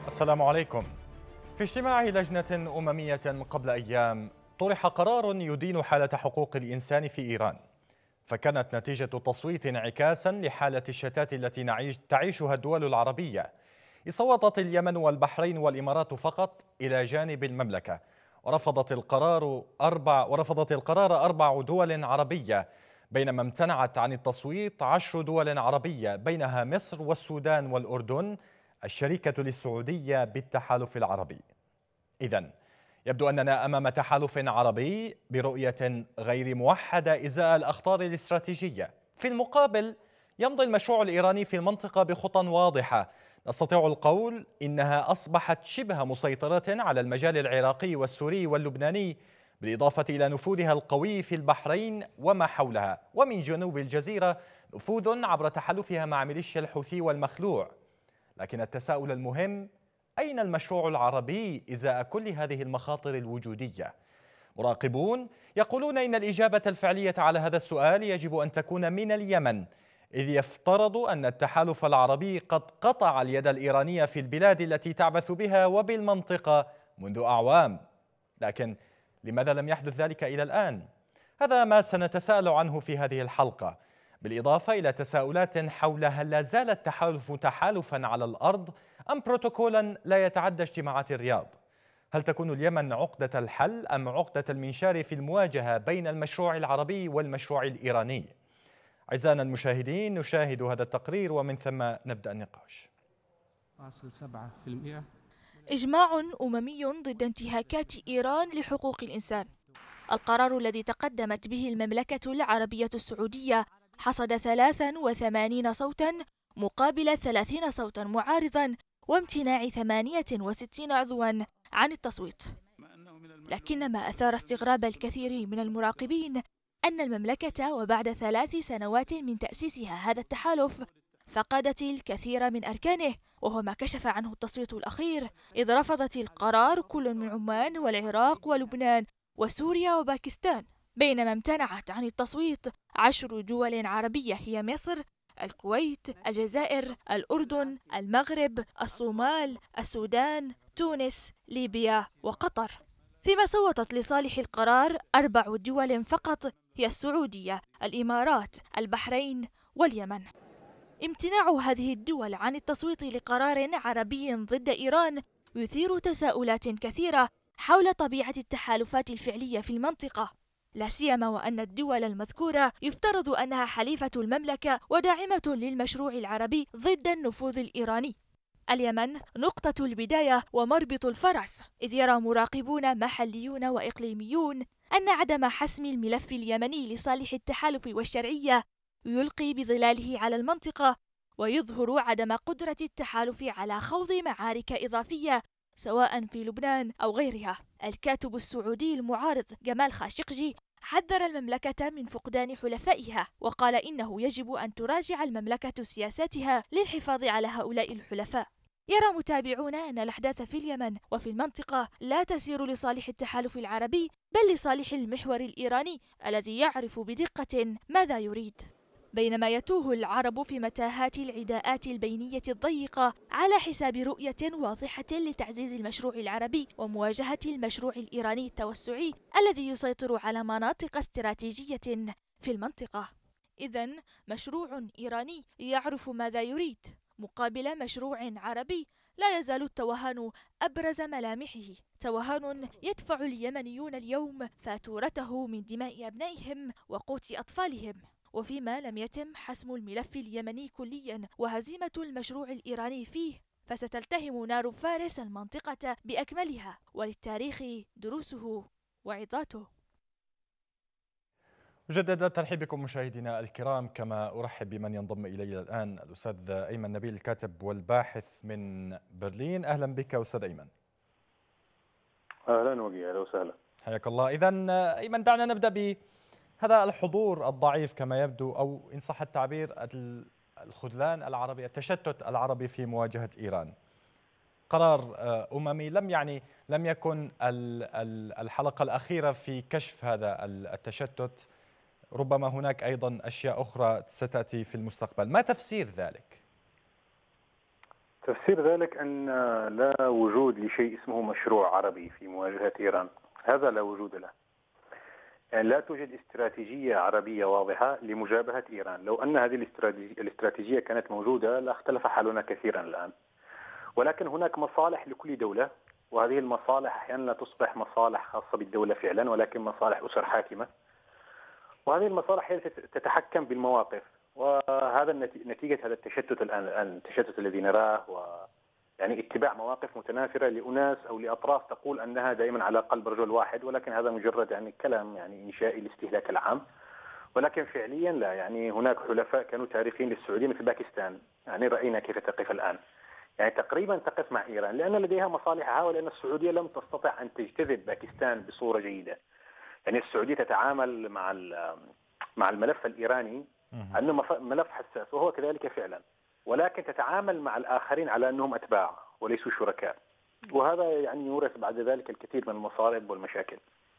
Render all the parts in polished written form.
السلام عليكم. في اجتماع لجنة أممية قبل أيام طرح قرار يدين حالة حقوق الإنسان في إيران، فكانت نتيجة التصويت انعكاسا لحالة الشتات التي تعيشها الدول العربية. صوتت اليمن والبحرين والإمارات فقط إلى جانب المملكة، ورفضت القرار 4 دول عربية، بينما امتنعت عن التصويت 10 دول عربية بينها مصر والسودان والأردن الشريكة للسعودية بالتحالف العربي. إذن يبدو أننا أمام تحالف عربي برؤية غير موحدة إزاء الأخطار الاستراتيجية. في المقابل يمضي المشروع الإيراني في المنطقة بخطى واضحة، نستطيع القول إنها أصبحت شبه مسيطرة على المجال العراقي والسوري واللبناني، بالإضافة إلى نفوذها القوي في البحرين وما حولها، ومن جنوب الجزيرة نفوذ عبر تحالفها مع ميليشيا الحوثي والمخلوع. لكن التساؤل المهم: أين المشروع العربي إزاء كل هذه المخاطر الوجودية؟ مراقبون يقولون إن الإجابة الفعلية على هذا السؤال يجب أن تكون من اليمن، إذ يفترض أن التحالف العربي قد قطع اليد الإيرانية في البلاد التي تعبث بها وبالمنطقة منذ أعوام. لكن لماذا لم يحدث ذلك إلى الآن؟ هذا ما سنتساءل عنه في هذه الحلقة، بالإضافة إلى تساؤلات حول هل لا زال التحالف تحالفا على الأرض أم بروتوكولا لا يتعدى اجتماعات الرياض؟ هل تكون اليمن عقدة الحل أم عقدة المنشار في المواجهة بين المشروع العربي والمشروع الإيراني؟ أعزائنا المشاهدين، نشاهد هذا التقرير ومن ثم نبدأ النقاش. 7%. إجماع أممي ضد انتهاكات إيران لحقوق الإنسان. القرار الذي تقدمت به المملكة العربية السعودية حصد 83 صوتا مقابل 30 صوتا معارضا وامتناع 68 عضوا عن التصويت. لكن ما أثار استغراب الكثير من المراقبين أن المملكة وبعد 3 سنوات من تأسيسها هذا التحالف فقدت الكثير من أركانه، وهو ما كشف عنه التصويت الأخير، إذ رفضت القرار كل من عمان والعراق ولبنان وسوريا وباكستان، بينما امتنعت عن التصويت 10 دول عربية هي مصر، الكويت، الجزائر، الأردن، المغرب، الصومال، السودان، تونس، ليبيا وقطر. فيما صوتت لصالح القرار 4 دول فقط هي السعودية، الإمارات، البحرين واليمن. امتناع هذه الدول عن التصويت لقرار عربي ضد إيران يثير تساؤلات كثيرة حول طبيعة التحالفات الفعلية في المنطقة، لا سيما وأن الدول المذكورة يفترض أنها حليفة المملكة وداعمة للمشروع العربي ضد النفوذ الإيراني. اليمن نقطة البداية ومربط الفرس، إذ يرى مراقبون محليون وإقليميون أن عدم حسم الملف اليمني لصالح التحالف والشرعية يلقي بظلاله على المنطقة، ويظهر عدم قدرة التحالف على خوض معارك إضافية سواء في لبنان أو غيرها. الكاتب السعودي المعارض جمال خاشقجي حذر المملكة من فقدان حلفائها، وقال إنه يجب أن تراجع المملكة سياساتها للحفاظ على هؤلاء الحلفاء. يرى متابعون أن الأحداث في اليمن وفي المنطقة لا تسير لصالح التحالف العربي، بل لصالح المحور الإيراني الذي يعرف بدقة ماذا يريد. بينما يتوه العرب في متاهات العداءات البينية الضيقة على حساب رؤية واضحة لتعزيز المشروع العربي ومواجهة المشروع الإيراني التوسعي الذي يسيطر على مناطق استراتيجية في المنطقة. إذن مشروع إيراني يعرف ماذا يريد مقابل مشروع عربي لا يزال التوهان أبرز ملامحه، توهان يدفع اليمنيون اليوم فاتورته من دماء أبنائهم وقوت أطفالهم. وفيما لم يتم حسم الملف اليمني كليا وهزيمة المشروع الإيراني فيه، فستلتهم نار فارس المنطقة بأكملها، وللتاريخ دروسه وعظاته. مجددا ترحيب بكم مشاهدينا الكرام، كما أرحب بمن ينضم إلي الآن الأستاذ أيمن نبيل، الكاتب والباحث من برلين. أهلا بك أستاذ أيمن. أهلا وجيه، أهلا وسهلا. حياك الله. إذن أيمن، دعنا نبدأ بهذا الحضور الضعيف كما يبدو، أو إن صح التعبير الخذلان العربي، التشتت العربي في مواجهة إيران. قرار أممي لم يكن الحلقة الأخيرة في كشف هذا التشتت، ربما هناك أيضا أشياء أخرى ستأتي في المستقبل. ما تفسير ذلك؟ تفسير ذلك أن لا وجود لشيء اسمه مشروع عربي في مواجهة إيران. هذا لا وجود له. يعني لا توجد استراتيجية عربية واضحة لمجابهة إيران. لو أن هذه الاستراتيجية كانت موجودة لاختلف حالنا كثيرا الآن. ولكن هناك مصالح لكل دولة، وهذه المصالح أحيانا لا تصبح مصالح خاصة بالدولة فعلا، ولكن مصالح أسر حاكمة. وهذه المصالح هي تتحكم بالمواقف، وهذا نتيجة هذا التشتت الآن التشتت الذي نراه، يعني اتباع مواقف متنافرة لأناس أو لأطراف تقول أنها دائما على قلب رجل واحد، ولكن هذا مجرد يعني كلام يعني إنشائي لاستهلاك العام. ولكن فعليا لا. يعني هناك حلفاء كانوا تاريخيين للسعودية مثل باكستان، يعني رأينا كيف تقف الآن، يعني تقريبا تقف مع إيران لأن لديها مصالحها، ولأن السعودية لم تستطع أن تجتذب باكستان بصورة جيدة. يعني السعودية تتعامل مع الملف الإيراني أنه ملف حساس، وهو كذلك فعلا، ولكن تتعامل مع الآخرين على أنهم أتباع وليسوا شركاء، وهذا يعني يورث بعد ذلك الكثير من المصائب والمشاكل.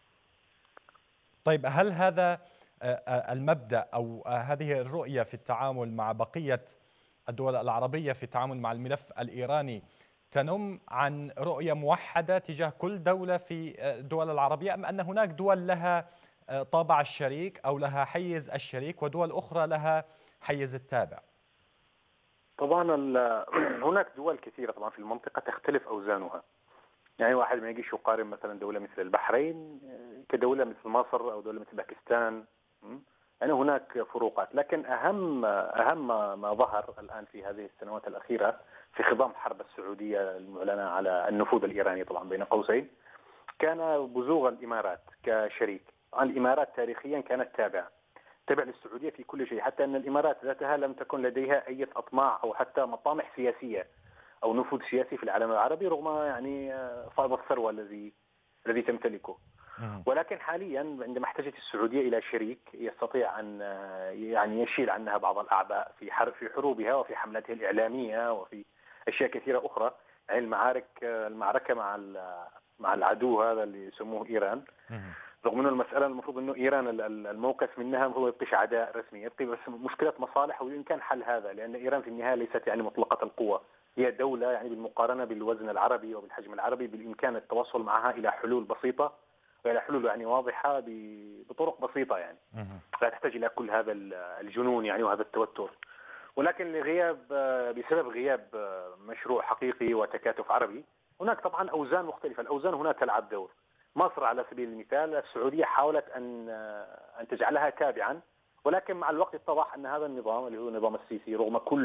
طيب، هل هذا المبدأ أو هذه الرؤية في التعامل مع بقية الدول العربية في التعامل مع الملف الإيراني تنم عن رؤية موحدة تجاه كل دولة في الدول العربية، أم أن هناك دول لها طابع الشريك أو لها حيز الشريك ودول أخرى لها حيز التابع؟ طبعا هناك دول كثيرة طبعا في المنطقة تختلف أوزانها. يعني واحد ما يجيش يقارن مثلا دولة مثل البحرين كدولة مثل مصر أو دولة مثل باكستان. يعني هناك فروقات، لكن أهم ما ظهر الآن في هذه السنوات الأخيرة في خضام حرب السعودية المعلنة على النفوذ الإيراني طبعا بين قوسين، كان بزوغ الإمارات كشريك. الإمارات تاريخيا كانت تابع للسعودية في كل شيء، حتى أن الإمارات ذاتها لم تكن لديها أي أطماع أو حتى مطامح سياسية أو نفوذ سياسي في العالم العربي، رغم يعني فائض الثروة الذي تمتلكه. ولكن حاليا عندما احتاجت السعودية إلى شريك يستطيع أن يعني يشيل عنها بعض الأعباء في حروبها وفي حملاتها الإعلامية وفي أشياء كثيرة أخرى، يعني المعركة مع العدو هذا اللي يسموه إيران، رغم أنه المسألة المفروض أنه إيران الموقف منها هو يبقيش عداء رسمي، يبقي بس مشكلة مصالح، وبإمكان حل هذا، لأن إيران في النهاية ليست يعني مطلقة القوة، هي دولة يعني بالمقارنة بالوزن العربي وبالحجم العربي بالإمكان التوصل معها إلى حلول بسيطة وإلى حلول يعني واضحة بطرق بسيطة، يعني لا تحتاج إلى كل هذا الجنون يعني وهذا التوتر. ولكن بسبب غياب مشروع حقيقي وتكاتف عربي، هناك طبعا أوزان مختلفة. الأوزان هنا تلعب دور. مصر على سبيل المثال السعودية حاولت أن تجعلها تابعا، ولكن مع الوقت اتضح أن هذا النظام اللي هو النظام السيسي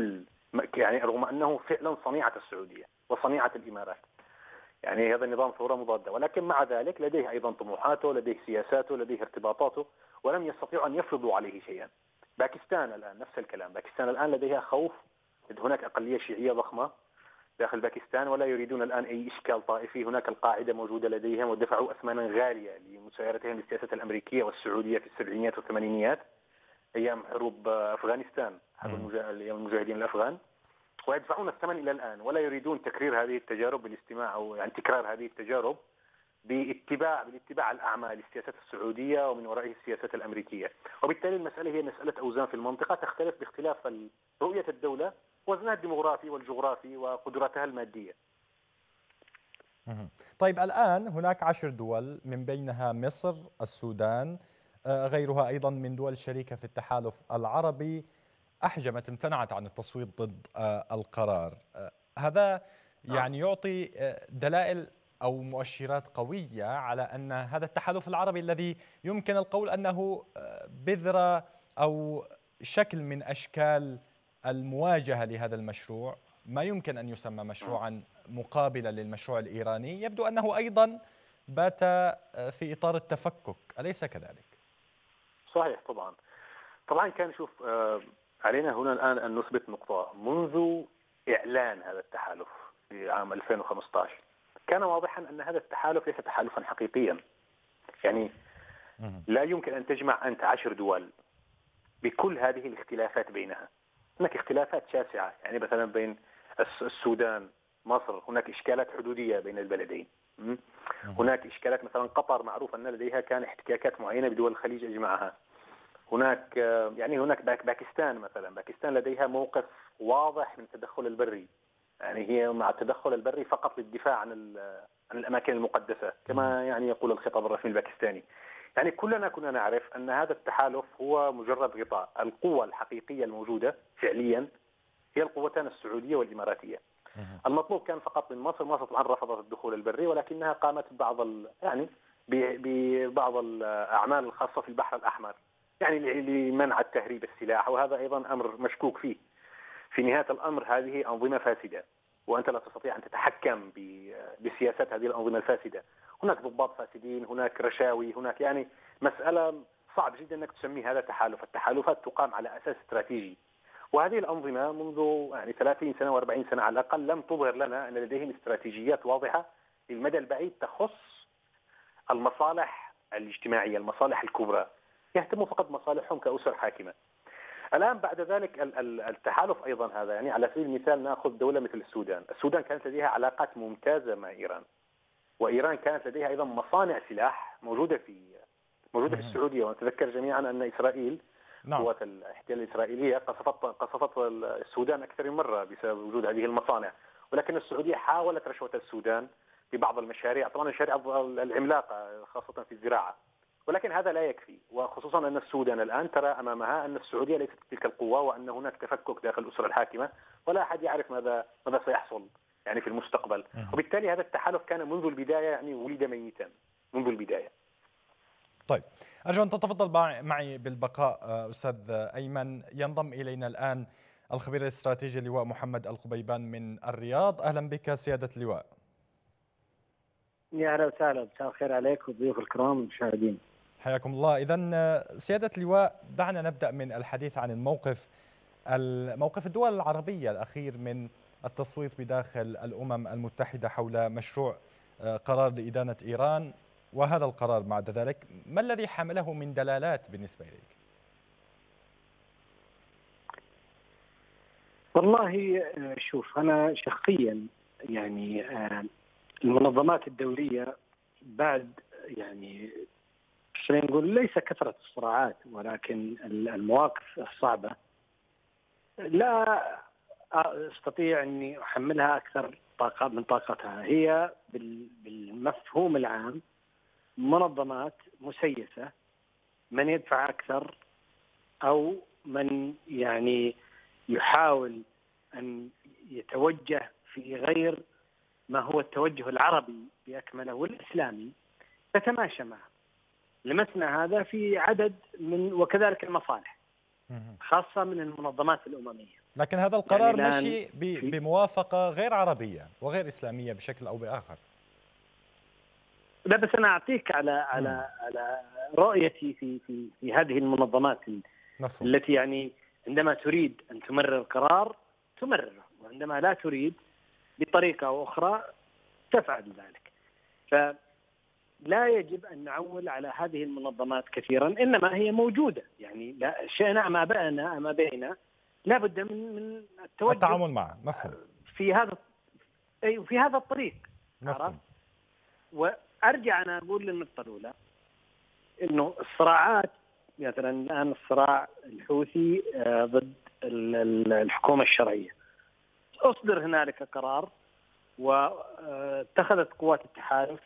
رغم أنه فعلا صنيعة السعودية وصنيعة الإمارات، يعني هذا النظام ثورة مضادة، ولكن مع ذلك لديه أيضا طموحاته، لديه سياساته، لديه ارتباطاته، ولم يستطيعوا أن يفرضوا عليه شيئا. باكستان الآن نفس الكلام. باكستان الآن لديها خوف، هناك أقلية شيعية ضخمة داخل باكستان ولا يريدون الآن أي إشكال طائفي. هناك القاعدة موجودة لديهم ودفعوا أثمانا غالية لمسايرتهم للسياسة الأمريكية والسعودية في السبعينيات والثمانينيات أيام حروب أفغانستان، حرب المجاهدين الأفغان، ويدفعون الثمن إلى الآن ولا يريدون تكرير هذه التجارب بالاستماع أو يعني تكرار هذه التجارب بالاتباع الأعمى للسياسات السعودية ومن ورائه السياسات الأمريكية. وبالتالي المسألة هي مسألة أوزان في المنطقة تختلف باختلاف رؤية الدولة، وزنها الديموغرافي والجغرافي وقدراتها المادية. طيب، الآن هناك 10 دول من بينها مصر، السودان، غيرها أيضا من دول شريكة في التحالف العربي امتنعت عن التصويت ضد القرار. هذا يعني يعطي دلائل أو مؤشرات قوية على أن هذا التحالف العربي الذي يمكن القول أنه بذرة أو شكل من أشكال المواجهة لهذا المشروع، ما يمكن أن يسمى مشروعا مقابلا للمشروع الإيراني، يبدو أنه أيضا بات في إطار التفكك، أليس كذلك؟ صحيح. طبعا كان شوف علينا هنا الآن أن نثبت نقطة. منذ إعلان هذا التحالف في عام 2015 كان واضحا أن هذا التحالف ليس تحالفا حقيقيا. يعني لا يمكن أن تجمع أنت 10 دول بكل هذه الاختلافات بينها. هناك اختلافات شاسعة، يعني مثلا بين السودان مصر هناك إشكالات حدودية بين البلدين. هناك إشكالات مثلا قطر معروف أن لديها كان احتكاكات معينة بدول الخليج أجمعها. هناك باكستان مثلا، باكستان لديها موقف واضح من التدخل البري، يعني هي مع التدخل البري فقط للدفاع عن الأماكن المقدسة كما يعني يقول الخطاب الرسمي الباكستاني. يعني كلنا كنا نعرف أن هذا التحالف هو مجرد غطاء. القوة الحقيقية الموجودة فعليا هي القوتان السعودية والإماراتية. المطلوب كان فقط من مصر. مصر طبعا رفضت الدخول البري، ولكنها قامت ببعض الأعمال الخاصة في البحر الأحمر، يعني لمنع التهريب السلاح، وهذا أيضا أمر مشكوك فيه. في نهاية الأمر هذه أنظمة فاسدة، وأنت لا تستطيع أن تتحكم بسياسات هذه الأنظمة الفاسدة. هناك ضباط فاسدين، هناك رشاوي، هناك يعني مسألة صعب جدا أنك تسمي هذا تحالف. التحالفات تقام على أساس استراتيجي، وهذه الأنظمة منذ 30 سنة و40 سنة على الأقل لم تظهر لنا أن لديهم استراتيجيات واضحة للمدى البعيد تخص المصالح الاجتماعية، المصالح الكبرى. يهتموا فقط مصالحهم كأسر حاكمة. الآن بعد ذلك التحالف أيضا هذا، يعني على سبيل المثال نأخذ دولة مثل السودان. السودان كانت لديها علاقات ممتازة مع إيران، وإيران كانت لديها أيضا مصانع سلاح موجودة في السعودية. ونتذكر جميعا أن إسرائيل قوات الاحتلال الإسرائيلية قصفت السودان أكثر من مرة بسبب وجود هذه المصانع، ولكن السعودية حاولت رشوة السودان ببعض المشاريع، طبعا المشاريع العملاقة خاصة في الزراعة، ولكن هذا لا يكفي. وخصوصا أن السودان الآن ترى أمامها أن السعودية ليست تلك القوة، وأن هناك تفكك داخل الأسرة الحاكمة، ولا أحد يعرف ماذا سيحصل يعني في المستقبل. وبالتالي هذا التحالف كان منذ البداية يعني ولد ميتا منذ البداية. طيب، أرجو أن تتفضل معي بالبقاء أستاذ أيمن. ينضم إلينا الآن الخبير الاستراتيجي اللواء محمد القبيبان من الرياض. أهلا بك سيادة اللواء. يا أهلا وسهلا، مساء الخير عليك والضيوف الكرام المشاهدين. حياكم الله. إذن سيادة اللواء، دعنا نبدأ من الحديث عن موقف الدول العربية الأخير من التصويت بداخل الأمم المتحدة حول مشروع قرار لإدانة إيران، وهذا القرار بعد ذلك ما الذي حمله من دلالات بالنسبة إليك؟ والله شوف، أنا شخصيا يعني المنظمات الدولية بعد يعني خلينا نقول ليس كثرة الصراعات ولكن المواقف الصعبة لا أستطيع أني أحملها أكثر من طاقتها. هي بالمفهوم العام منظمات مسيسة، من يدفع أكثر أو من يعني يحاول أن يتوجه في غير ما هو التوجه العربي بأكمله والإسلامي تتماشى معه. لمسنا هذا في عدد من وكذلك المصالح خاصة من المنظمات الأممية. لكن هذا القرار يعني مشي بموافقة غير عربية وغير إسلامية بشكل أو بآخر. لا بس أنا أعطيك على رؤيتي في هذه المنظمات التي يعني عندما تريد أن تمرر قرار تمرره، وعندما لا تريد بطريقة أو أخرى تفعل ذلك. فلا يجب أن نعول على هذه المنظمات كثيرا، إنما هي موجودة، يعني لا شئنا أم أبينا أم أبينا لا بد من التعامل معه. مفهوم. في هذا الطريق. مفهوم. وأرجع أنا أقول للنقطة الأولى إنه الصراعات مثلا الآن الصراع الحوثي ضد الحكومة الشرعية، أصدر هنالك قرار واتخذت قوات التحالف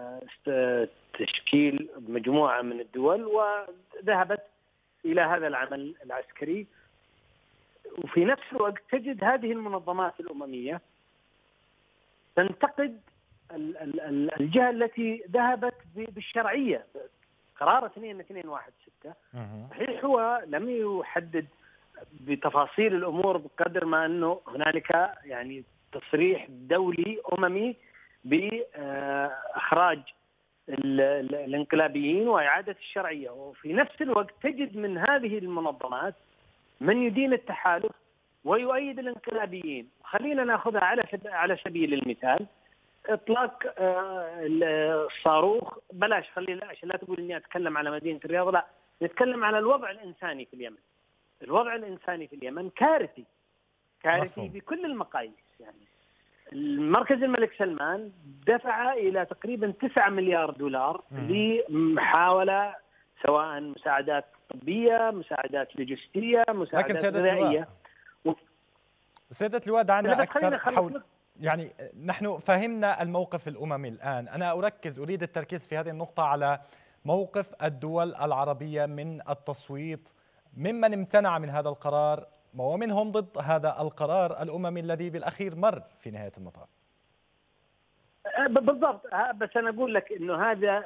تشكيل مجموعة من الدول وذهبت إلى هذا العمل العسكري. وفي نفس الوقت تجد هذه المنظمات الأممية تنتقد الجهة التي ذهبت بالشرعية. قرار 2216 صحيح هو لم يحدد بتفاصيل الأمور بقدر ما أنه هنالك يعني تصريح دولي أممي بإخراج الانقلابيين وإعادة الشرعية، وفي نفس الوقت تجد من هذه المنظمات من يدين التحالف ويؤيد الانقلابيين. خلينا نأخذها على سبيل المثال إطلاق الصاروخ، بلاش خلينا عشان لا تقول إني أتكلم على مدينة الرياض، لا نتكلم على الوضع الإنساني في اليمن. الوضع الإنساني في اليمن كارثي بكل المقاييس. يعني المركز الملك سلمان دفع إلى تقريبا 9 مليار دولار لمحاولة سواء مساعدات طبية، مساعدات لوجستية، مساعدات غذائية. سيادة اللواء دعنا بس خلينا أكثر حول، يعني نحن فهمنا الموقف الأممي الآن. أنا أريد التركيز في هذه النقطة على موقف الدول العربية من التصويت، ممن امتنع من هذا القرار ومنهم ضد هذا القرار الأممي الذي بالأخير مر في نهاية المطاف. بالضبط، بس أنا أقول لك أنه هذا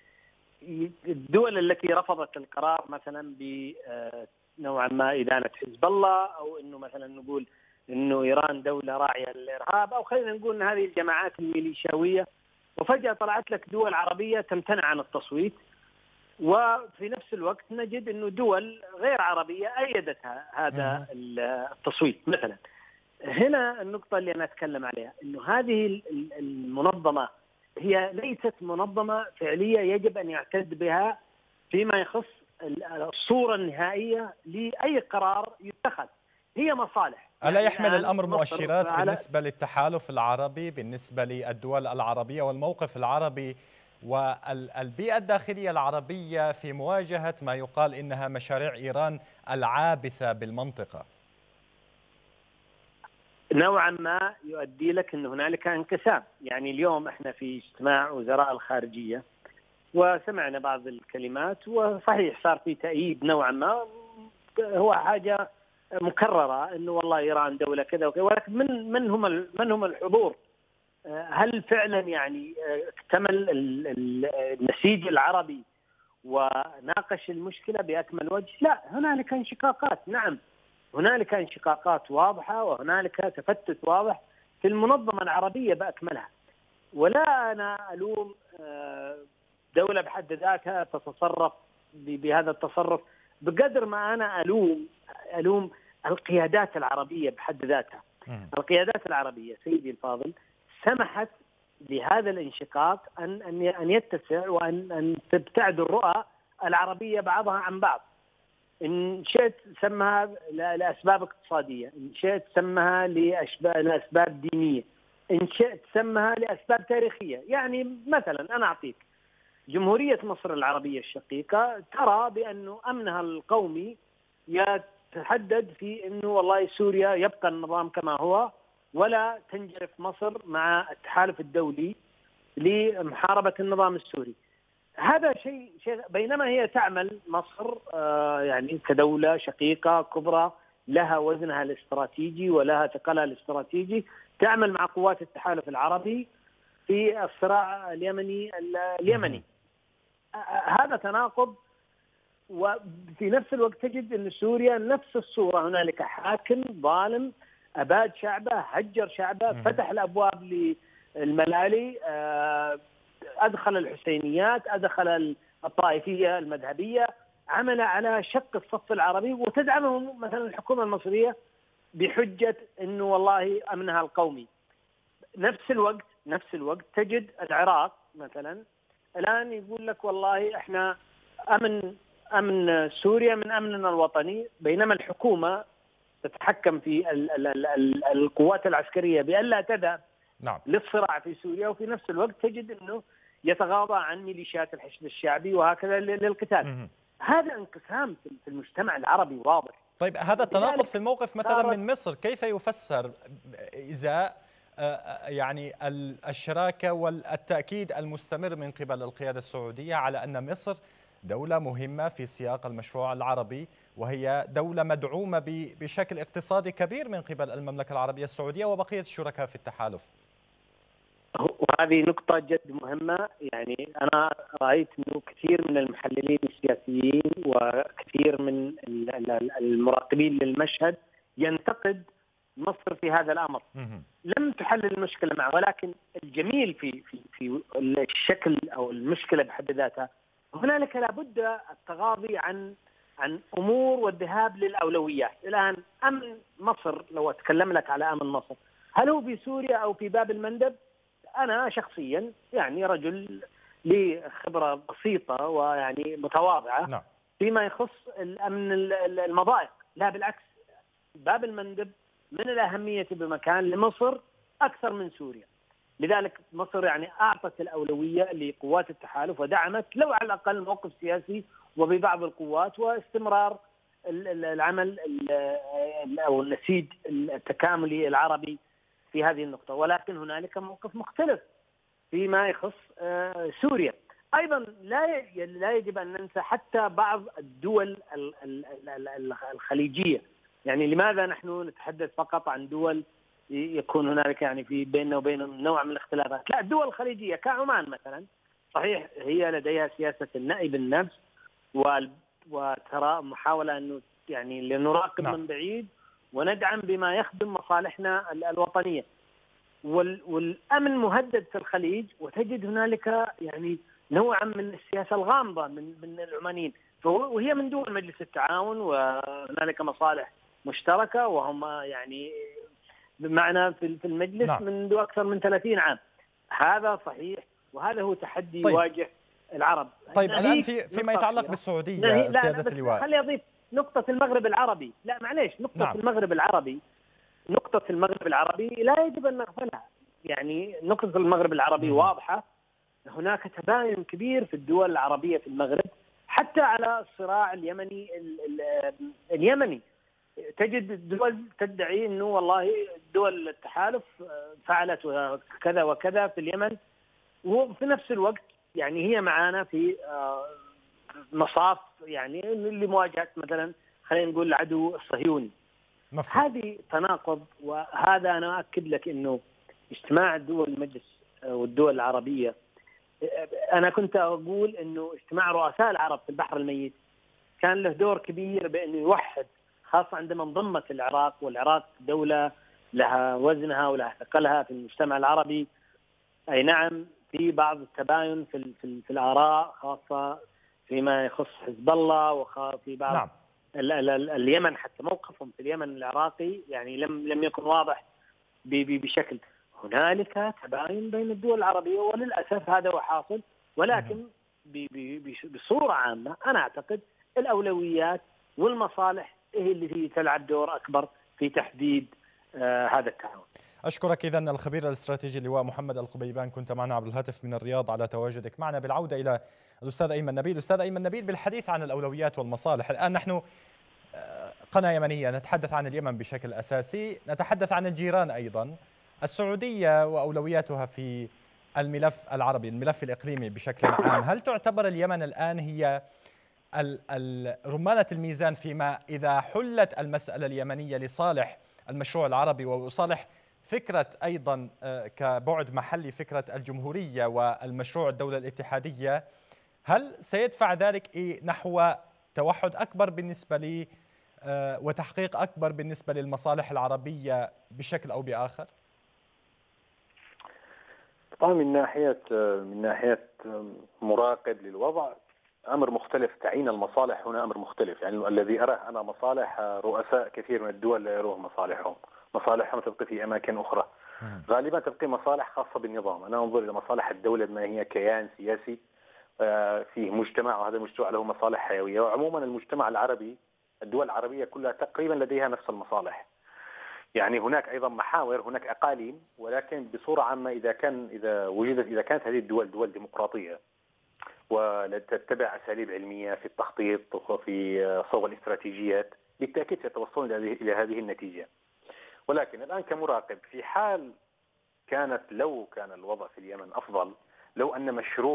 الدول التي رفضت القرار مثلا بنوعا ما إدانة حزب الله، أو أنه مثلا نقول أنه إيران دولة راعية للإرهاب، أو خلينا نقول أن هذه الجماعات الميليشياوية، وفجأة طلعت لك دول عربية تمتنع عن التصويت، وفي نفس الوقت نجد أنه دول غير عربية أيدت هذا التصويت مثلا. هنا النقطة اللي أنا أتكلم عليها، أنه هذه المنظمة هي ليست منظمة فعلية يجب أن يعتد بها فيما يخص الصورة النهائية لأي قرار يتخذ، هي مصالح. ألا يحمل الأمر مؤشرات بالنسبة للتحالف العربي، بالنسبة للدول العربية والموقف العربي والبيئة الداخلية العربية في مواجهة ما يقال إنها مشاريع إيران العابثة بالمنطقة؟ نوعا ما يؤدي لك أن هنالك انقسام. يعني اليوم احنا في اجتماع وزراء الخارجية وسمعنا بعض الكلمات، وصحيح صار في تأييد نوعا ما، هو حاجة مكررة انه والله ايران دولة كذا وكذا، ولكن من هم الحضور؟ هل فعلا يعني اكتمل النسيج العربي وناقش المشكلة بأكمل وجه؟ لا، هنالك انشقاقات، نعم هنالك انشقاقات واضحة، وهنالك تفتت واضح في المنظمة العربية بأكملها. ولا أنا ألوم دولة بحد ذاتها تتصرف بهذا التصرف بقدر ما أنا ألوم القيادات العربية بحد ذاتها. القيادات العربية سيدي الفاضل سمحت لهذا الانشقاق أن يتسع، وأن تبتعد الرؤى العربية بعضها عن بعض. إن شئت سمها لأسباب اقتصادية، إن شئت سمها لأسباب دينية، إن شئت سمها لأسباب تاريخية. يعني مثلا أنا أعطيك جمهورية مصر العربية الشقيقة ترى بأنه أمنها القومي يتحدد في أنه والله سوريا يبقى النظام كما هو، ولا تنجرف مصر مع التحالف الدولي لمحاربة النظام السوري. هذا شيء بينما هي تعمل مصر يعني كدولة شقيقة كبرى لها وزنها الاستراتيجي ولها ثقلها الاستراتيجي، تعمل مع قوات التحالف العربي في الصراع اليمني. هذا تناقض. وفي نفس الوقت تجد أن سوريا نفس الصورة، هنالك حاكم ظالم أباد شعبه، هجر شعبه، فتح الأبواب للملالي، أدخل الحسينيات، أدخل الطائفية المذهبية، عمل على شق الصف العربي، وتدعمه مثلا الحكومة المصرية بحجة أنه والله أمنها القومي. نفس الوقت تجد العراق مثلا الآن يقول لك والله إحنا أمن سوريا من أمننا الوطني، بينما الحكومة تتحكم في القوات العسكرية بألا تذهب للصراع في سوريا، وفي نفس الوقت تجد أنه يتغاضى عن ميليشيات الحشد الشعبي وهكذا للقتال. هذا انقسام في المجتمع العربي واضح. طيب هذا التناقض في الموقف مثلا من مصر كيف يفسر إزاء يعني الشراكة والتأكيد المستمر من قبل القيادة السعودية على أن مصر دولة مهمة في سياق المشروع العربي، وهي دولة مدعومة بشكل اقتصادي كبير من قبل المملكة العربية السعودية وبقية الشركاء في التحالف؟ وهذه نقطة جد مهمة. يعني أنا رأيت أنه كثير من المحللين السياسيين وكثير من المراقبين للمشهد ينتقد مصر في هذا الأمر. لم تحلل المشكلة معه، ولكن الجميل في الشكل أو المشكلة بحد ذاتها، هنالك لابد التغاضي عن أمور والذهاب للأولويات. الآن أمن مصر، لو أتكلم لك على أمن مصر، هل هو في سوريا أو في باب المندب؟ أنا شخصيا يعني رجل لي خبرة بسيطة ويعني متواضعة فيما يخص الأمن المضائق. لا بالعكس، باب المندب من الأهمية بمكان لمصر أكثر من سوريا. لذلك مصر يعني أعطت الأولوية لقوات التحالف ودعمت لو على الأقل موقف سياسي وببعض القوات واستمرار العمل أو النسيج التكاملي العربي في هذه النقطة، ولكن هنالك موقف مختلف فيما يخص سوريا. أيضا لا يجب أن ننسى حتى بعض الدول الخليجية. يعني لماذا نحن نتحدث فقط عن دول يكون هنالك يعني في بيننا وبينهم نوع من الاختلافات؟ لا، الدول الخليجية كعمان مثلا صحيح هي لديها سياسة النأي بالنفس وترى محاولة أنه يعني لنراقب من بعيد وندعم بما يخدم مصالحنا الوطنية، والأمن مهدد في الخليج، وتجد هنالك يعني نوعا من السياسة الغامضة من العمانيين، وهي من دول مجلس التعاون، وهنالك مصالح مشتركة وهم يعني معنا في المجلس منذ أكثر من 30 عام. هذا صحيح، وهذا هو تحدي يواجه العرب. طيب الآن فيما يتعلق بالسعودية سيادة اللواء، خلي أضيف نقطة المغرب العربي. لا معليش، نقطة المغرب العربي، نقطة المغرب العربي لا يجب أن نغفلها. يعني نقطة المغرب العربي واضحة، هناك تباين كبير في الدول العربية في المغرب، حتى على الصراع اليمني تجد الدول تدعي أنه والله دول التحالف فعلت كذا وكذا في اليمن، وفي نفس الوقت يعني هي معانا في مصاف يعني لمواجهة مثلا خلينا نقول العدو الصهيوني. هذه تناقض، وهذا أنا أؤكد لك أنه اجتماع الدول المجلس والدول العربية، أنا كنت أقول أنه اجتماع رؤساء العرب في البحر الميت كان له دور كبير بأنه يوحد، خاصة عندما انضمت العراق، والعراق دولة لها وزنها ولها ثقلها في المجتمع العربي. أي نعم في بعض التباين في الآراء، خاصة فيما يخص حزب الله، وفي بعض اليمن، حتى موقفهم في اليمن العراقي يعني لم يكن واضح بشكل. هنالك تباين بين الدول العربية، وللأسف هذا هو حاصل، ولكن بصورة عامة أنا أعتقد الأولويات والمصالح هي اللي تلعب دور أكبر في تحديد هذا التعاون. أشكرك إذا الخبير الاستراتيجي اللواء محمد القبيبان، كنت معنا عبر الهاتف من الرياض على تواجدك معنا. بالعودة إلى الأستاذ أيمن نبيل. أستاذ أيمن نبيل، بالحديث عن الأولويات والمصالح، الآن نحن قناة يمنية، نتحدث عن اليمن بشكل أساسي، نتحدث عن الجيران أيضا، السعودية وأولوياتها في الملف العربي، الملف الإقليمي بشكل عام. هل تعتبر اليمن الآن هي رمانة الميزان فيما إذا حلت المسألة اليمنية لصالح المشروع العربي وصالح فكرة أيضا كبعد محلي فكرة الجمهورية والمشروع الدولة الاتحادية، هل سيدفع ذلك نحو توحد أكبر بالنسبة لي وتحقيق أكبر بالنسبة للمصالح العربية بشكل أو بآخر؟ طبعا من ناحية مراقب للوضع أمر مختلف، تعيين المصالح هنا أمر مختلف. يعني الذي أراه أنا مصالح رؤساء كثير من الدول لا يروه مصالحهم تبقي في أماكن أخرى، غالبا تبقي مصالح خاصة بالنظام. أنا أنظر إلى مصالح الدولة بما هي كيان سياسي فيه مجتمع، وهذا المجتمع له مصالح حيوية. وعموما المجتمع العربي، الدول العربية كلها تقريبا لديها نفس المصالح. يعني هناك أيضا محاور، هناك أقاليم، ولكن بصورة عامة إذا كانت هذه الدول دول ديمقراطية وتتبع أساليب علمية في التخطيط وفي صوغ الاستراتيجيات، بالتأكيد سيتوصلون إلى هذه النتيجة. ولكن الآن كمراقب، في حال لو كان الوضع في اليمن أفضل، لو أن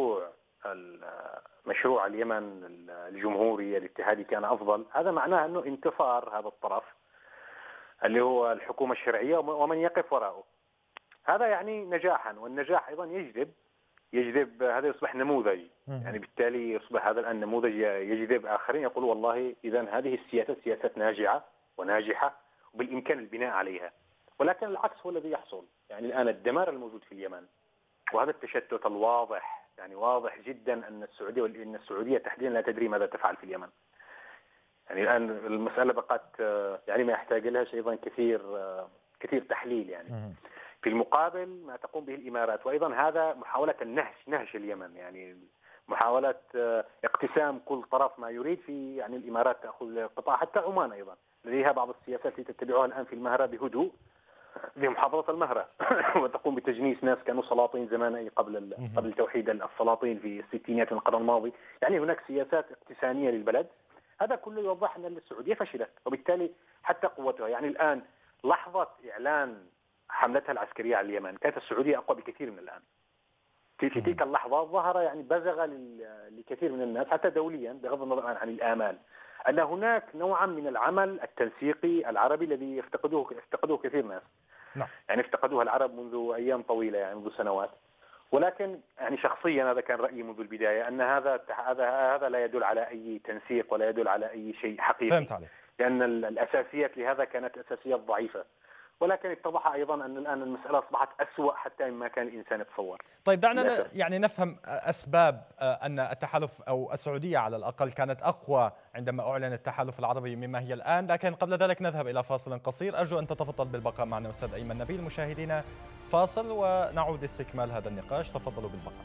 مشروع اليمن الجمهوري الاتحادي كان أفضل، هذا معناه أنه انتصار هذا الطرف اللي هو الحكومة الشرعية ومن يقف وراءه. هذا يعني نجاحا، والنجاح أيضا يجذب هذا يصبح نموذج. يعني بالتالي يصبح هذا الآن نموذج يجذب آخرين، يقولوا والله إذا هذه السياسة سياسات ناجعة وناجحة وبالإمكان البناء عليها. ولكن العكس هو الذي يحصل. يعني الآن الدمار الموجود في اليمن وهذا التشتت الواضح، يعني واضح جدا أن السعودية تحديدا لا تدري ماذا تفعل في اليمن. يعني الآن المسألة بقت يعني ما يحتاج لها أيضا كثير تحليل. يعني في المقابل ما تقوم به الإمارات، وأيضا هذا محاولة نهش اليمن، يعني محاولة اقتسام كل طرف ما يريد. في يعني الإمارات تأخذ قطاع، حتى عمان أيضا لديها بعض السياسات التي تتبعها الآن في المهرة بهدوء، في محافظة المهرة وتقوم بتجنيس ناس كانوا سلاطين زمان، أي قبل توحيد السلاطين في الستينيات من القرن الماضي. يعني هناك سياسات اقتسامية للبلد، هذا كله يوضح أن السعودية فشلت، وبالتالي حتى قوتها. يعني الآن لحظة إعلان حملتها العسكرية على اليمن كانت السعودية أقوى بكثير من الآن. في تلك اللحظة ظهر يعني بزغ لكثير من الناس حتى دوليا بغض النظر عن الآمال أن هناك نوعا من العمل التنسيقي العربي الذي افتقدوه كثير ناس. نعم. يعني افتقدوها العرب منذ أيام طويلة، يعني منذ سنوات. ولكن يعني شخصيا هذا كان رأيي منذ البداية أن هذا لا يدل على أي تنسيق ولا يدل على أي شيء حقيقي. فهمت عليك. لأن الأساسيات لهذا كانت أساسيات ضعيفة. ولكن اتضح أيضا أن الآن المسألة أصبحت أسوأ حتى مما كان الإنسان يتصور. طيب دعنا يعني نفهم أسباب أن التحالف أو السعودية على الأقل كانت أقوى عندما أعلن التحالف العربي مما هي الآن، لكن قبل ذلك نذهب إلى فاصل قصير. أرجو أن تتفضل بالبقاء معنا أستاذ أيمن نبيل. مشاهدينا فاصل ونعود لاستكمال هذا النقاش، تفضلوا بالبقاء.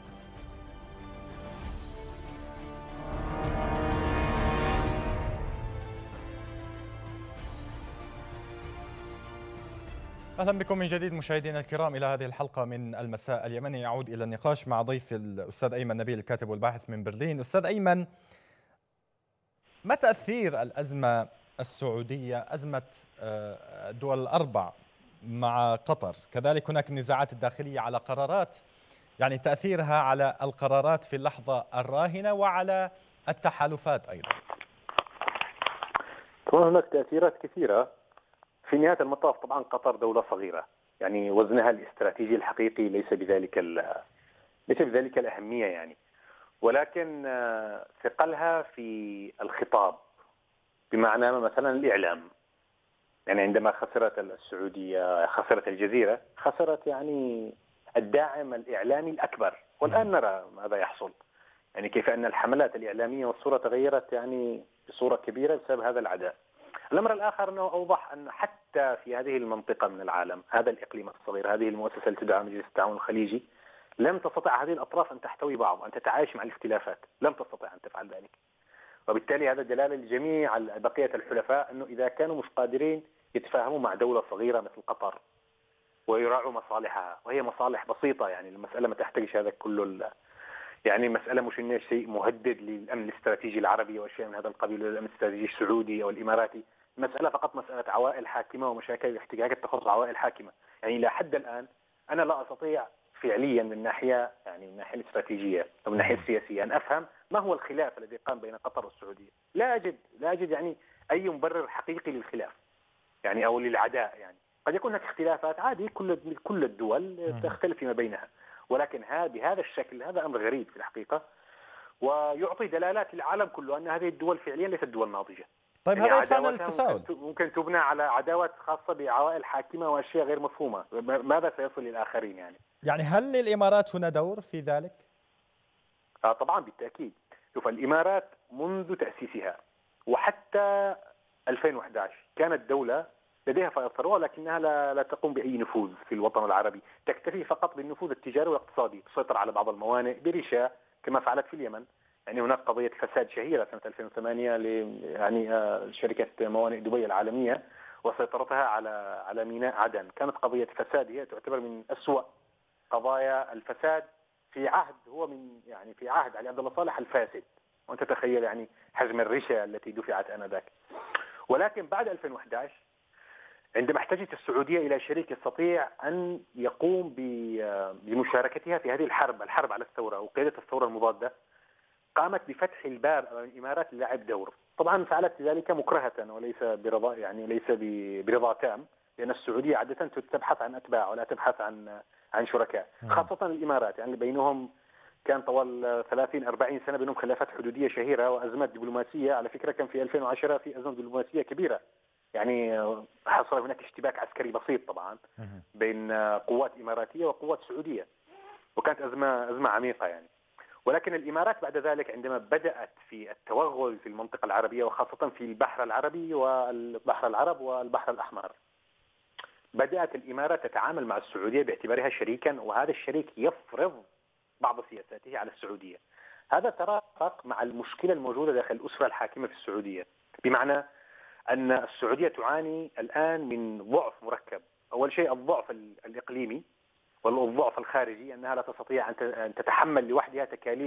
أهلا بكم من جديد مشاهدينا الكرام إلى هذه الحلقة من المساء اليمني. يعود إلى النقاش مع ضيف الأستاذ أيمن نبيل الكاتب والباحث من برلين. أستاذ أيمن، ما تأثير الأزمة السعودية، أزمة الدول الأربع مع قطر، كذلك هناك النزاعات الداخلية على قرارات، يعني تأثيرها على القرارات في اللحظة الراهنة وعلى التحالفات أيضا؟ طبعا هناك تأثيرات كثيرة. في نهاية المطاف طبعا قطر دولة صغيرة، يعني وزنها الاستراتيجي الحقيقي ليس بذلك الأهمية يعني، ولكن ثقلها في الخطاب، بمعنى مثلا الإعلام. يعني عندما خسرت السعودية، خسرت الجزيرة، خسرت يعني الداعم الإعلامي الأكبر. والآن نرى ماذا يحصل، يعني كيف أن الحملات الإعلامية والصورة تغيرت يعني بصورة كبيرة بسبب هذا العداء. الأمر الآخر أنه أوضح أن حتى في هذه المنطقة من العالم، هذا الإقليم الصغير، هذه المؤسسة التي تدعى مجلس التعاون الخليجي، لم تستطع هذه الأطراف أن تحتوي بعض، أن تتعايش مع الاختلافات، لم تستطع أن تفعل ذلك. وبالتالي هذا دلالة لجميع بقية الحلفاء أنه إذا كانوا مش قادرين يتفاهموا مع دولة صغيرة مثل قطر ويراعوا مصالحها، وهي مصالح بسيطة، يعني المسألة ما تحتاجش هذا كله، يعني مسألة مش إنه شيء مهدد للأمن الاستراتيجي العربي وأشياء من هذا القبيل، الأمن الاستراتيجي السعودي أو الإماراتي. مسألة فقط مسألة عوائل حاكمة ومشاكل احتجاجات تخص عوائل حاكمة. يعني إلى حد الآن أنا لا أستطيع فعليا من الناحية الاستراتيجية أو من الناحية السياسية أن أفهم ما هو الخلاف الذي قام بين قطر والسعودية. لا أجد يعني أي مبرر حقيقي للخلاف يعني أو للعداء. يعني قد يكون هناك اختلافات عادي، كل الدول تختلف فيما بينها، ولكن بهذا الشكل هذا أمر غريب في الحقيقة، ويعطي دلالات للعالم كله أن هذه الدول فعليا ليست دول ناضجة. طيب يعني هذا يدفعنا للتساؤل، ممكن تبنى على عداوات خاصة بعوائل حاكمة وأشياء غير مفهومة. ماذا سيصل للآخرين يعني هل للإمارات هنا دور في ذلك؟ طبعا بالتأكيد. شوف، الإمارات منذ تأسيسها وحتى 2011 كانت دولة لديها فائض ثروة، لكنها لا تقوم بأي نفوذ في الوطن العربي، تكتفي فقط بالنفوذ التجاري والاقتصادي، تسيطر على بعض الموانئ برشا كما فعلت في اليمن. يعني هناك قضية فساد شهيرة سنة 2008 يعني شركة موانئ دبي العالمية وسيطرتها على ميناء عدن، كانت قضية فساد هي تعتبر من أسوأ قضايا الفساد في عهد علي عبد الله صالح الفاسد. وأنت تخيل يعني حجم الرشا التي دفعت آنذاك. ولكن بعد 2011 عندما احتاجت السعودية إلى شريك يستطيع أن يقوم بمشاركتها في هذه الحرب على الثورة وقيادة الثورة المضادة، قامت بفتح الباب أمام الإمارات للعب دور. طبعا فعلت ذلك مكرهة وليس برضا، يعني ليس برضا تام، لأن السعودية عادة تبحث عن أتباع ولا تبحث عن شركاء، خاصة الإمارات. يعني بينهم كان طوال 30-40 سنة بينهم خلافات حدودية شهيرة وأزمات دبلوماسية. على فكرة كان في 2010 في أزمة دبلوماسية كبيرة، يعني حصل هناك اشتباك عسكري بسيط طبعا بين قوات إماراتية وقوات سعودية، وكانت أزمة عميقة يعني. ولكن الإمارات بعد ذلك عندما بدأت في التوغل في المنطقة العربية وخاصة في البحر العربي والبحر العرب والبحر الأحمر، بدأت الإمارات تتعامل مع السعودية باعتبارها شريكا، وهذا الشريك يفرض بعض سياساته على السعودية. هذا ترافق مع المشكلة الموجودة داخل الأسرة الحاكمة في السعودية، بمعنى أن السعودية تعاني الآن من ضعف مركب. أول شيء الضعف الإقليمي والضعف الخارجي، أنها لا تستطيع أن تتحمل لوحدها تكاليف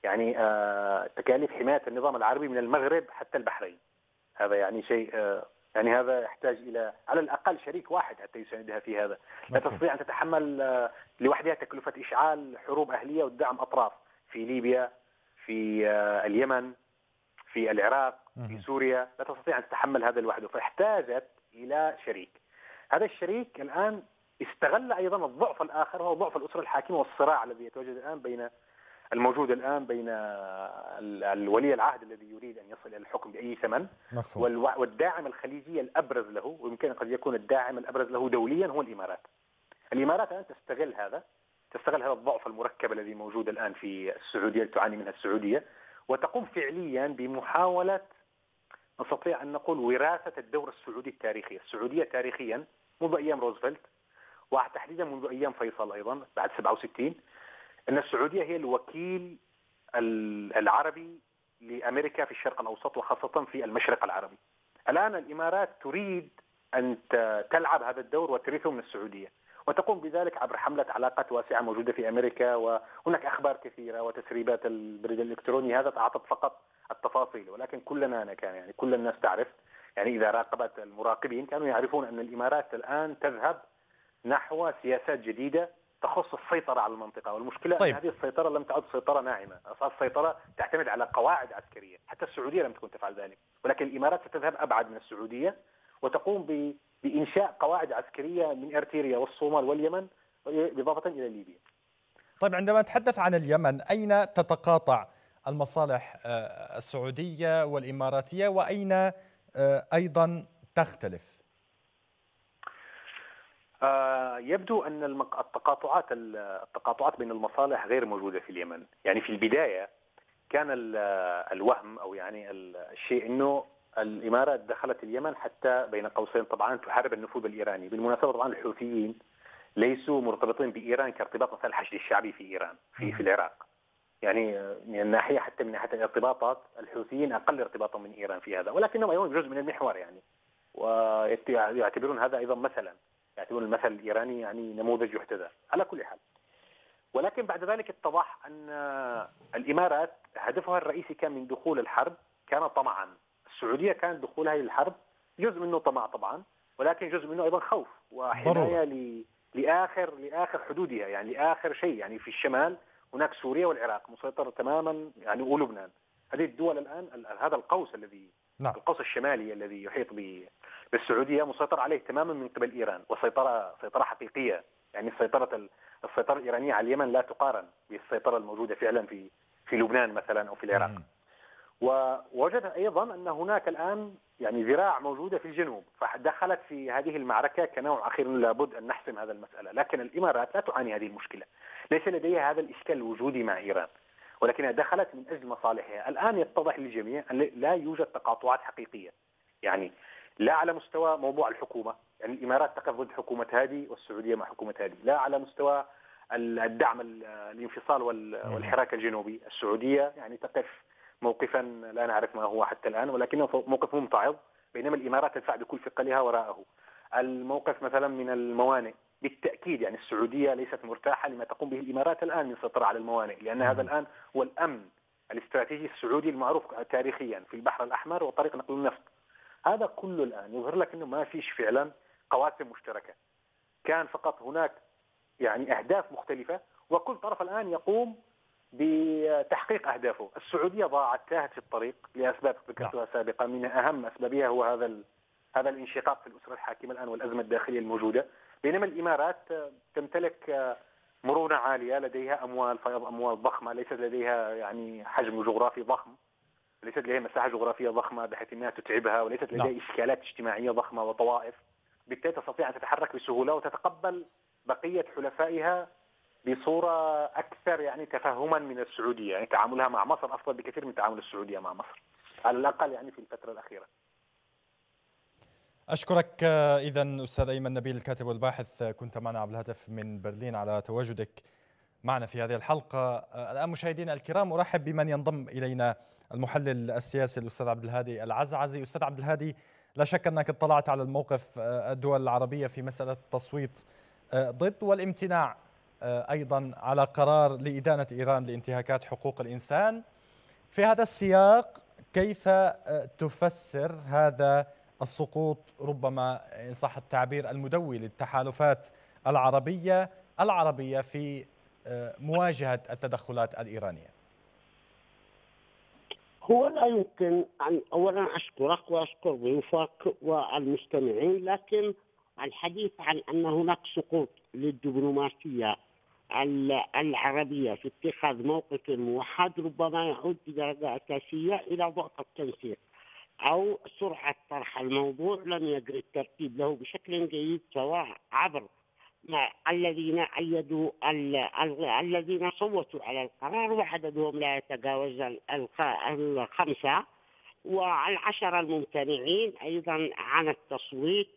يعني تكاليف حماية النظام العربي من المغرب حتى البحرين. هذا يعني شيء يعني هذا يحتاج إلى على الأقل شريك واحد حتى يساندها في هذا. لا تستطيع أن تتحمل لوحدها تكلفة إشعال حروب أهلية ودعم أطراف في ليبيا، في اليمن، في العراق، في سوريا. لا تستطيع أن تتحمل هذا لوحده، فاحتاجت إلى شريك. هذا الشريك الآن استغل أيضا الضعف الآخر، وهو ضعف الأسرة الحاكمة والصراع الذي يتواجد الآن بين الولي العهد الذي يريد أن يصل إلى الحكم بأي ثمن، والداعم الخليجي الأبرز له، ويمكن قد يكون الداعم الأبرز له دوليا هو الإمارات. الإمارات الآن تستغل هذا الضعف المركب الذي موجود الآن في السعودية، تعاني منها السعودية، وتقوم فعليا بمحاولة نستطيع أن نقول وراثة الدور السعودي التاريخي. السعودية تاريخيا منذ أيام روزفلت، وتحديدا منذ أيام فيصل أيضا بعد 67، أن السعودية هي الوكيل العربي لأمريكا في الشرق الأوسط وخاصة في المشرق العربي. الآن الإمارات تريد أن تلعب هذا الدور وترثه من السعودية، وتقوم بذلك عبر حملة علاقات واسعة موجودة في أمريكا، وهناك أخبار كثيرة وتسريبات البريد الإلكتروني. هذا أعطت فقط التفاصيل، ولكن كل الناس تعرف، يعني إذا راقبت المراقبين كانوا يعرفون أن الإمارات الآن تذهب نحو سياسات جديدة تخص السيطرة على المنطقة. والمشكلة أن هذه السيطرة لم تعد سيطرة ناعمة، أصبحت السيطرة تعتمد على قواعد عسكرية. حتى السعودية لم تكن تفعل ذلك، ولكن الإمارات ستذهب أبعد من السعودية وتقوم بإنشاء قواعد عسكرية من إريتريا والصومال واليمن، بالإضافة إلى ليبيا. طيب، عندما نتحدث عن اليمن، أين تتقاطع المصالح السعودية والإماراتية، وأين أيضا تختلف؟ يبدو أن التقاطعات بين المصالح غير موجودة في اليمن. يعني في البداية كان الوهم أو يعني الشيء أنه الإمارات دخلت اليمن حتى بين قوسين طبعا تحارب النفوذ الإيراني. بالمناسبة طبعا الحوثيين ليسوا مرتبطين بإيران كارتباط مثل الحشد الشعبي في إيران في العراق. يعني من الناحية حتى من ناحية الارتباطات الحوثيين أقل ارتباطا من إيران في هذا، ولكنهم أيضا جزء من المحور يعني، ويعتبرون هذا أيضا مثلا، يعتبرون المثل الإيراني يعني نموذج يحتذى على كل حال. ولكن بعد ذلك اتضح أن الإمارات هدفها الرئيسي كان من دخول الحرب كان طمعا. السعودية كان دخولها للحرب جزء منه طمع طبعا، ولكن جزء منه أيضا خوف وحماية لآخر حدودها، يعني لآخر شيء. يعني في الشمال هناك سوريا والعراق مسيطرة تماما يعني، ولبنان. هذه الدول الآن هذا القوس الذي القوس الشمالي الذي يحيط بالسعودية مسيطر عليه تماما من قبل إيران، وسيطرة حقيقية. يعني السيطرة الإيرانية على اليمن لا تقارن بالسيطرة الموجودة فعلا في لبنان مثلا أو في العراق. ووجد أيضا أن هناك الآن يعني ذراع موجودة في الجنوب، فدخلت في هذه المعركة كنوع أخير لابد أن نحسم هذا المسألة. لكن الإمارات لا تعاني هذه المشكلة، ليس لديها هذا الإشكال الوجودي مع إيران، ولكنها دخلت من أجل مصالحها. الآن يتضح للجميع أن لا يوجد تقاطعات حقيقية، يعني لا على مستوى موضوع الحكومة، يعني الإمارات تقف ضد حكومة هادي والسعودية مع حكومة هادي. لا على مستوى الدعم الانفصال والحراك الجنوبي، السعودية يعني تقف موقفا لا نعرف ما هو حتى الآن، ولكنه موقف ممتعض، بينما الإمارات تدفع بكل ثقلها وراءه. الموقف مثلا من الموانئ بالتأكيد، يعني السعودية ليست مرتاحة لما تقوم به الإمارات الآن من سيطرة على الموانئ، لأن هذا الآن هو الأمن الاستراتيجي السعودي المعروف تاريخيا في البحر الأحمر وطريق نقل النفط. هذا كله الآن يظهر لك أنه ما فيش فعلا قواسم مشتركة، كان فقط هناك يعني أهداف مختلفة، وكل طرف الآن يقوم بتحقيق أهدافه. السعودية تاهت في الطريق لأسباب ذكرتها سابقا، من أهم أسبابها هو هذا الانشقاق في الأسرة الحاكمة الآن والأزمة الداخلية الموجودة. بينما الإمارات تمتلك مرونة عالية، لديها فيض أموال ضخمة، ليست لديها يعني حجم جغرافي ضخم، ليست لديها مساحة جغرافية ضخمة بحيث أنها تتعبها، وليست لديها إشكالات اجتماعية ضخمة وطوائف، بالتالي تستطيع أن تتحرك بسهولة وتتقبل بقية حلفائها بصورة أكثر يعني تفهما من السعودية. يعني تعاملها مع مصر أفضل بكثير من تعامل السعودية مع مصر على الأقل يعني في الفترة الأخيرة. أشكرك إذن أستاذ أيمن نبيل الكاتب والباحث، كنت معنا عبر الهاتف من برلين على تواجدك معنا في هذه الحلقة. الآن مشاهدينا الكرام أرحب بمن ينضم إلينا، المحلل السياسي الأستاذ عبد الهادي العزعزي. أستاذ عبد الهادي، لا شك أنك اطلعت على الموقف الدول العربية في مسألة التصويت ضد والامتناع أيضا على قرار لإدانة إيران لانتهاكات حقوق الإنسان. في هذا السياق كيف تفسر هذا السقوط، ربما إن صح التعبير، المدوي للتحالفات العربية في مواجهة التدخلات الإيرانية؟ هو لا يمكن أن أولا أشكرك وأشكر ضيوفك والمستمعين، لكن الحديث عن أن هناك سقوط للدبلوماسية العربية في اتخاذ موقف موحد ربما يعود بدرجة أساسية إلى ضعف التنسيق أو سرعة طرح الموضوع. لم يجري الترتيب له بشكل جيد، سواء عبر الذين أيدوا الذين صوتوا على القرار وعددهم لا يتجاوز 5، والعشرة الممتنعين أيضا عن التصويت،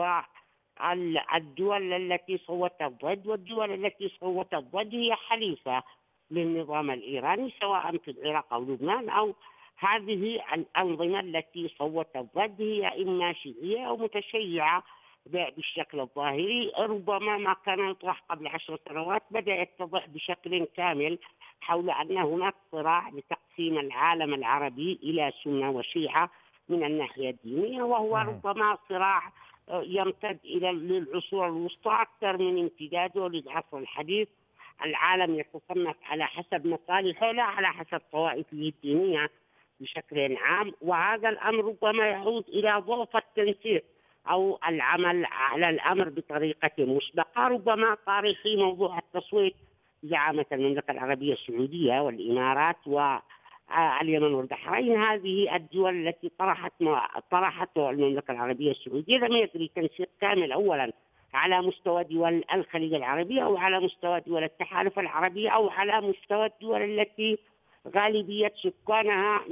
والدول التي صوتت ضد. والدول التي صوتت ضد هي حليفة للنظام الإيراني سواء في العراق أو لبنان، أو هذه الأنظمة التي صوتت ضد هي إما شيعية أو متشيعة بالشكل الظاهري. ربما ما كان يطرح قبل 10 سنوات بدأ يتضح بشكل كامل حول أن هناك صراع لتقسيم العالم العربي إلى سنة وشيعة من الناحية الدينية، وهو ربما صراع يمتد إلى للعصور الوسطى أكثر من امتداده للعصر الحديث. العالم يتصنف على حسب مصالحه لا على حسب طوائفه الدينية بشكل عام، وهذا الأمر ربما يعود إلى ضعف التنسيق أو العمل على الأمر بطريقة مسبقة. ربما طارحي موضوع التصويت زعامة المملكة العربية السعودية والإمارات واليمن والبحرين، هذه الدول التي طرحته المملكة العربية السعودية، لم يجري تنسيق كامل أولا على مستوى دول الخليج العربي أو على مستوى دول التحالف العربي أو على مستوى الدول التي غالبية سكانها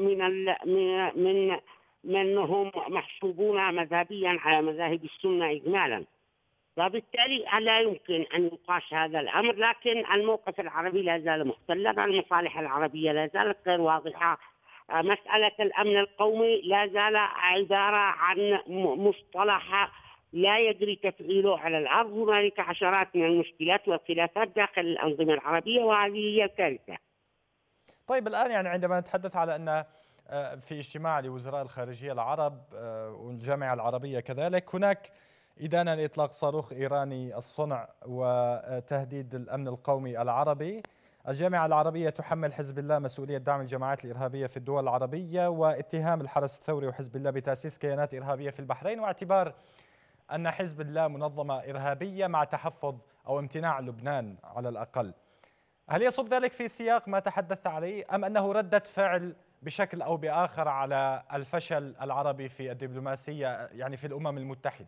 منهم محسوبون مذهبيا على مذاهب السنة إجمالا. وبالتالي لا يمكن أن يقاس هذا الأمر، لكن الموقف العربي لا زال مختلا، المصالح العربية لا زالت غير واضحة. مسألة الأمن القومي لا زال عبارة عن مصطلح لا يجري تفعيله على الأرض. هنالك عشرات من المشكلات والخلافات داخل الأنظمة العربية، وهذه هي الكارثة. طيب الآن يعني عندما نتحدث على أن في اجتماع لوزراء الخارجية العرب والجامعة العربية كذلك هناك إدانة لإطلاق صاروخ إيراني الصنع وتهديد الأمن القومي العربي، الجامعة العربية تحمل حزب الله مسؤولية دعم الجماعات الإرهابية في الدول العربية واتهام الحرس الثوري وحزب الله بتأسيس كيانات إرهابية في البحرين، واعتبار أن حزب الله منظمة إرهابية مع تحفظ أو امتناع لبنان على الأقل. هل يصب ذلك في سياق ما تحدثت عليه أم أنه ردة فعل بشكل أو بآخر على الفشل العربي في الدبلوماسية يعني في الأمم المتحدة؟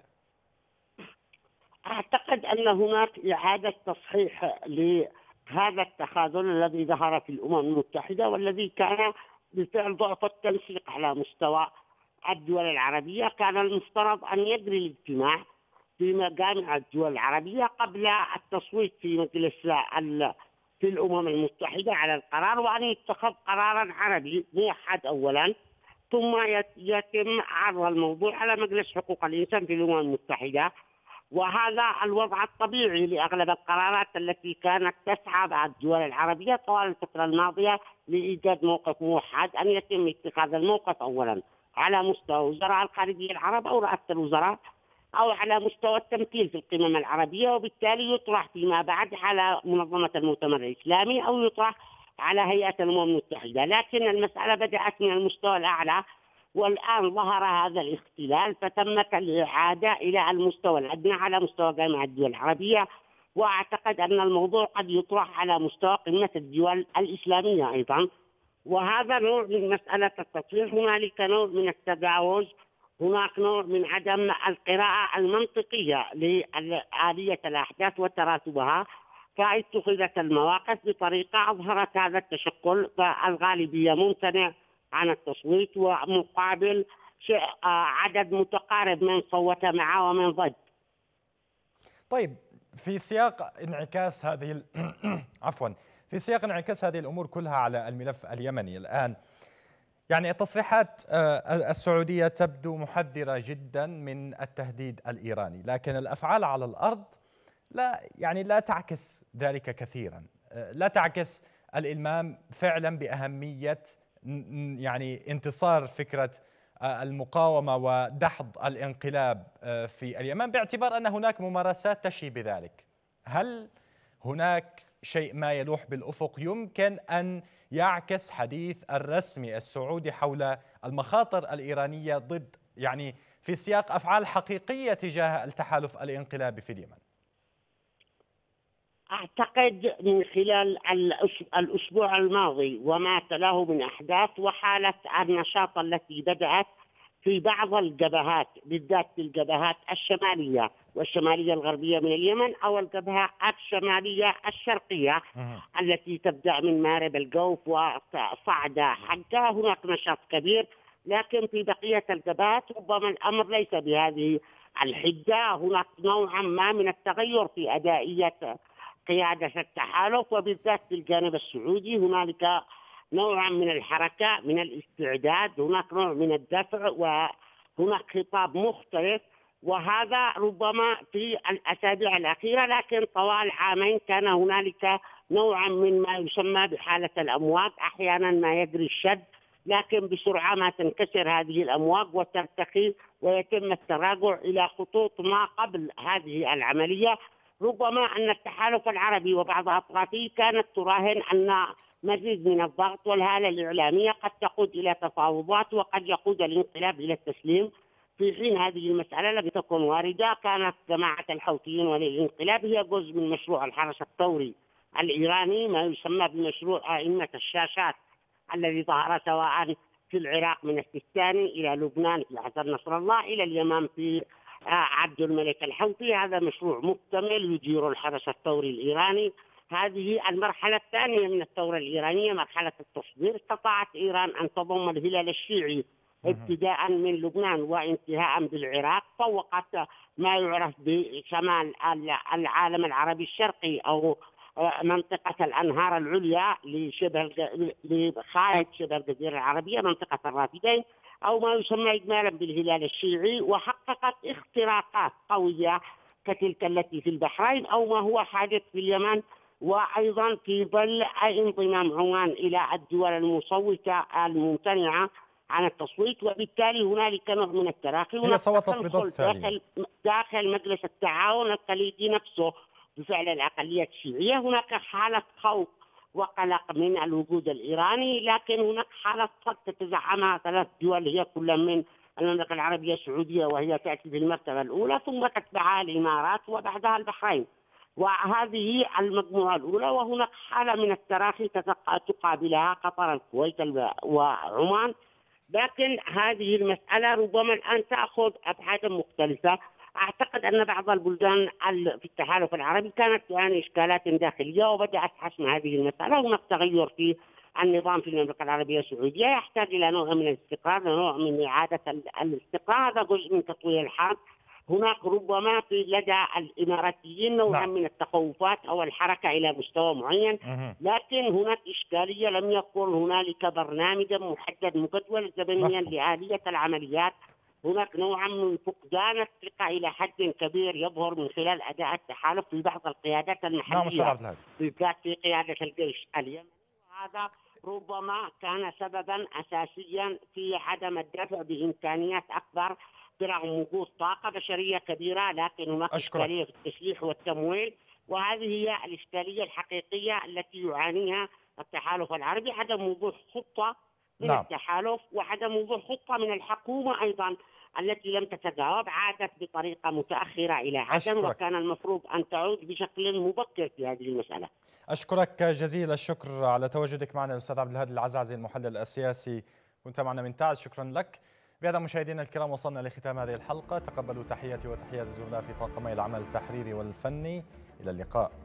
أعتقد أن هناك إعادة تصحيح لهذا التخاذل الذي ظهر في الأمم المتحدة والذي كان بالفعل ضعف التنسيق على مستوى الدول العربية. كان المفترض أن يجري الاجتماع في مجامع الدول العربية قبل التصويت في مجلس في الأمم المتحدة على القرار، وأن يتخذ قرارا عربي موحد أولا، ثم يتم عرض الموضوع على مجلس حقوق الإنسان في الأمم المتحدة. وهذا الوضع الطبيعي لأغلب القرارات التي كانت تسعى بعض الدول العربية طوال الفترة الماضية لإيجاد موقف موحد، أن يتم اتخاذ الموقف أولا على مستوى وزراء الخارجية العرب أو رئاسة الوزراء أو على مستوى التمثيل في القمم العربية، وبالتالي يطرح فيما بعد على منظمة المؤتمر الإسلامي أو يطرح على هيئة الأمم المتحدة. لكن المسألة بدأت من المستوى الأعلى، والآن ظهر هذا الاختلال فتمت الإعادة إلى المستوى الأدنى على مستوى جامعة الدول العربية. وأعتقد أن الموضوع قد يطرح على مستوى قمة الدول الإسلامية أيضا، وهذا نوع من مسألة التطوير. هنالك نوع من التجاوز، هناك نوع من عدم القراءة المنطقية لآلية الأحداث وتراتبها، فاتخذت المواقف بطريقة أظهرت هذا التشكل، فالغالبية ممتنع عن التصويت ومقابل عدد متقارب من صوت معه ومن ضد. طيب في سياق انعكاس هذه في سياق انعكاس هذه الأمور كلها على الملف اليمني الآن، يعني التصريحات السعودية تبدو محذرة جدا من التهديد الإيراني، لكن الأفعال على الأرض لا تعكس ذلك كثيرا، لا تعكس الإلمام فعلا بأهمية يعني انتصار فكرة المقاومة ودحض الانقلاب في اليمن، باعتبار أن هناك ممارسات تشي بذلك. هل هناك شيء ما يلوح بالأفق يمكن أن يعكس حديث الرسمي السعودي حول المخاطر الإيرانية ضد، يعني في سياق أفعال حقيقية تجاه التحالف الانقلابي في اليمن؟ أعتقد من خلال الأسبوع الماضي وما تلاه من أحداث وحالة النشاط التي بدأت في بعض الجبهات، بالذات في الجبهات الشمالية والشمالية الغربية من اليمن، أو الجبهة الشمالية الشرقية التي تبدأ من مارب الجوف وصعد حتى هناك نشاط كبير. لكن في بقية الجبهات ربما الأمر ليس بهذه الحدة، هناك نوعا ما من التغير في أدائية قيادة التحالف، وبالذات في الجانب السعودي هنالك نوعا من الحركة، من الاستعداد، هناك نوع من الدفع، وهناك خطاب مختلف. وهذا ربما في الأسابيع الأخيرة، لكن طوال عامين كان هنالك نوعا من ما يسمى بحالة الأمواج، أحيانا ما يجري الشد، لكن بسرعة ما تنكسر هذه الأمواج وترتقي ويتم التراجع إلى خطوط ما قبل هذه العملية. ربما أن التحالف العربي وبعض أطرافه كانت تراهن أن مزيد من الضغط والهالة الإعلامية قد تقود إلى تفاوضات وقد يقود الانقلاب إلى التسليم، في حين هذه المسألة لم تكن واردة. كانت جماعة الحوثيين والانقلاب هي جزء من مشروع الحرس الثوري الإيراني، ما يسمى بمشروع أئمة الشاشات، الذي ظهر سواء في العراق من السيستاني إلى لبنان في حسن نصر الله إلى اليمن في عبد الملك الحوثي. هذا مشروع مكتمل يدير الحرس الثوري الإيراني. هذه المرحلة الثانية من الثورة الإيرانية، مرحلة التصدير. استطاعت إيران أن تضم الهلال الشيعي ابتداء من لبنان وانتهاء بالعراق، فوقت ما يعرف بشمال العالم العربي الشرقي أو منطقة الأنهار العليا لخارج شبه الجزيرة العربية، منطقة الرافدين، أو ما يسمى إجمالا بالهلال الشيعي، وحققت اختراقات قوية كتلك التي في البحرين أو ما هو حادث في اليمن، وأيضا في ظل انضمام عمان إلى الدول المصوتة الممتنعة عن التصويت، وبالتالي هنالك نوع من التراخي. هي صوتت بضد فعليا داخل مجلس التعاون الخليجي نفسه بفعل الأقلية الشيعية. هناك حالة خوف وقلق من الوجود الإيراني، لكن هناك حالة قد تتزعمها 3 دول، هي كل من المملكة العربية السعودية وهي تأتي في المرتبة الأولى، ثم تتبعها الإمارات وبعدها البحرين، وهذه المجموعة الأولى. وهناك حالة من التراخي تقابلها قطر، الكويت وعمان. لكن هذه المسألة ربما الآن تأخذ أبعاد مختلفة. أعتقد أن بعض البلدان في التحالف العربي كانت تعاني إشكالات داخلية وبدأت حسم هذه المسألة. هناك تغير في النظام في المملكة العربية السعودية يحتاج إلى نوع من الاستقرار، نوع من إعادة الاستقرار، هذا جزء من تطوير الحرب. هناك ربما في لدى الإماراتيين نوعا من التخوفات أو الحركة إلى مستوى معين، لكن هناك إشكالية، لم يكن هنالك برنامجا محدد مجدول زمنيا لآلية العمليات. هناك نوعا من فقدان الثقة إلى حد كبير يظهر من خلال أداء التحالف في بعض القيادات المحلية، بالذات في قيادة الجيش اليمني، وهذا ربما كان سببا أساسيا في عدم الدفع بإمكانيات أكبر برغم وجود طاقة بشرية كبيرة. لكن هناك إشكالية في التسليح والتمويل، وهذه هي الإشكالية الحقيقية التي يعانيها التحالف العربي، عدم وضوح خطة من التحالف وعدم وضوح خطة من الحكومة أيضا التي لم تتجاوب، عادت بطريقة متأخرة إلى عدن، وكان المفروض أن تعود بشكل مبكر في هذه المسألة. أشكرك جزيل الشكر على تواجدك معنا الأستاذ عبد الهادي العزعزي، المحلل السياسي، كنت معنا من تعز، شكرا لك. بهذا مشاهدينا الكرام وصلنا لختام هذه الحلقة، تقبلوا تحياتي وتحيات الزملاء في طاقمي العمل التحريري والفني، إلى اللقاء.